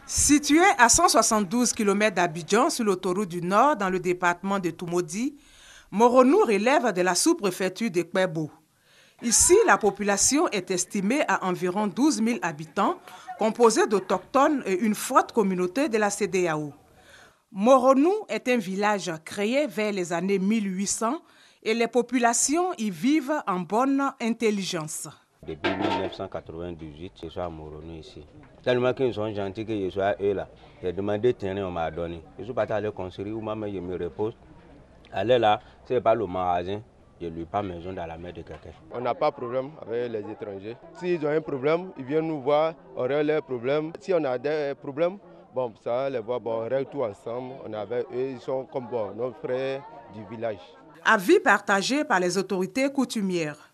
Situé à 172 km d'Abidjan sur l'autoroute du Nord dans le département de Toumoudi, Moronou relève de la sous-préfecture de Kpebo. Ici, la population est estimée à environ 12 000 habitants, composée d'autochtones et une forte communauté de la CEDEAO. Moronou est un village créé vers les années 1800 et les populations y vivent en bonne intelligence. Depuis 1998, je suis à Moronou ici. Tellement qu'ils sont gentils que je suis à eux là. J'ai demandé terrain, on m'a donné. Je suis parti aller construire où maman je me repose. Aller là, c'est pas le magasin. Je lui pas maison dans la mer de quelqu'un. On n'a pas de problème avec les étrangers. S'ils ont un problème, ils viennent nous voir, on règle leurs problèmes. Si on a des problèmes, bon, ça les voit, bon, on règle tout ensemble. On est avec eux, ils sont comme bon, nos frères du village. Avis partagé par les autorités coutumières.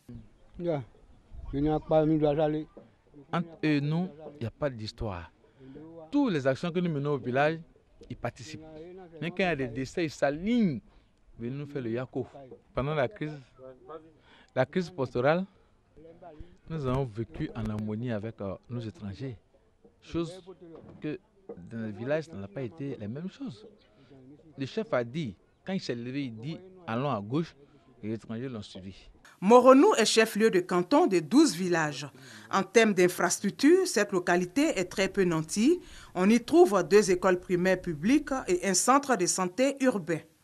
Entre eux et nous, il n'y a pas d'histoire. Toutes les actions que nous menons au village, ils participent. Mais quand il y a des décès, ils s'alignent. Ils nous font le yako. Pendant la crise pastorale, nous avons vécu en harmonie avec nos étrangers. Chose que dans le village, ça n'a pas été la même chose. Le chef a dit, quand il s'est levé, il dit allons à gauche, et les étrangers l'ont suivi. Moronou est chef-lieu de canton de 12 villages. En termes d'infrastructures, cette localité est très peu nantie. On y trouve 2 écoles primaires publiques et un centre de santé urbain.